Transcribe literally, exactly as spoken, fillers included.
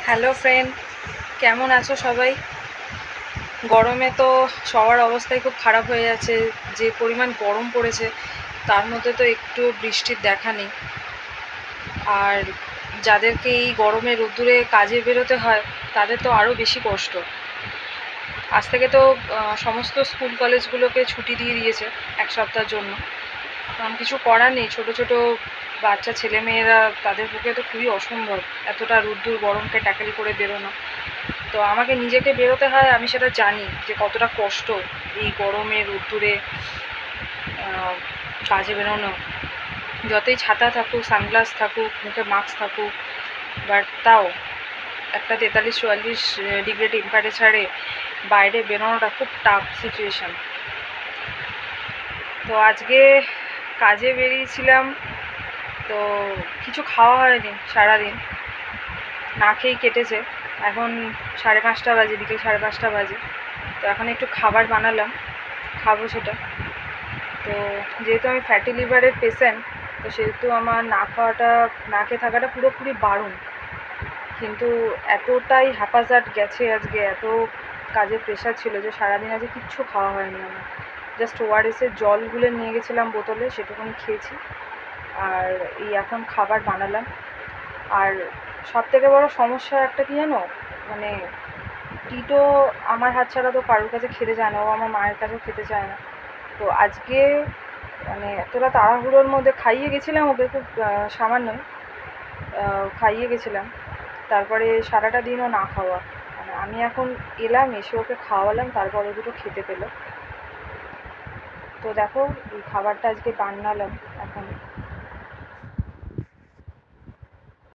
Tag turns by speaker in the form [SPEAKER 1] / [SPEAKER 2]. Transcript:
[SPEAKER 1] Hello friend, কেমন আছো সবাই? গরমে তো সবার অবস্থাই খুব খারাপ হয়ে যাচ্ছে। যে পরিমাণ গরম পড়েছে তার মধ্যে তো একটু বৃষ্টির দেখা নেই। আর যাদেরকে এই গরমে রোদ্দুরে কাজে বেরোতে হয় তাদের তো আরও বেশি কষ্ট। আজ থেকে তো সমস্ত স্কুল কলেজগুলোকে ছুটি দিয়ে দিয়েছে এক সপ্তাহের জন্য। কারণ কিছু করার নেই, ছোটো ছোটো বাচ্চা ছেলেমেয়েরা তাদের পক্ষে তো খুবই অসম্ভব এতটা রোদ্দুর গরমকে ট্যাকেল করে বেরোনো। তো আমাকে নিজেকে বেরোতে হয়, আমি সেটা জানি যে কতটা কষ্ট এই গরমে রোদ্দুরে কাজে বেরোনো। যতই ছাতা থাকুক, সানগ্লাস থাকুক, মুখে মাস্ক থাকুক, বাট তাও একটা তেতাল্লিশ চুয়াল্লিশ ডিগ্রি টেম্পারেচারে বাইরে বেরোনোটা খুব টাফ সিচুয়েশান। তো আজকে কাজে বেরিয়েছিলাম, তো কিছু খাওয়া হয়নি সারাদিন, না খেয়েই কেটেছে। এখন সাড়ে পাঁচটা বাজে, বিকেল সাড়ে পাঁচটা বাজে। তো এখন একটু খাবার বানালাম, খাবো সেটা। তো যেহেতু আমি ফ্যাটি লিভারের পেশেন্ট, তো সেহেতু আমার না খাওয়াটা, না খেয়ে থাকাটা পুরোপুরি বারণ। কিন্তু এতটাই হ্যাপাজার্ট গেছে আজকে, এত কাজের প্রেশার ছিল যে সারাদিন আজকে কিচ্ছু খাওয়া হয়নি আমার। জাস্ট ওআরএসের জল গুলে নিয়ে গেছিলাম বোতলে, সেটুকুনি খেয়েছি। আর এই এখন খাবার বানালাম। আর সব থেকে বড়ো সমস্যা একটা কী জানো, মানে টিটো আমার হাত ছাড়া তো কারোর কাছে খেতে চায় না, ও আমার মায়ের কাছেও খেতে চায় না। তো আজকে মানে এতটা তাড়াহুড়োর মধ্যে খাইয়ে গেছিলাম ওকে, খুব সামান্যই খাইয়ে গেছিলাম। তারপরে সারাটা দিনও না খাওয়া, মানে আমি এখন এলাম, এসে ওকে খাওয়ালাম, তারপরে দুটো খেতে পেলো। তো দেখো এই খাবারটা আজকে বানালাম,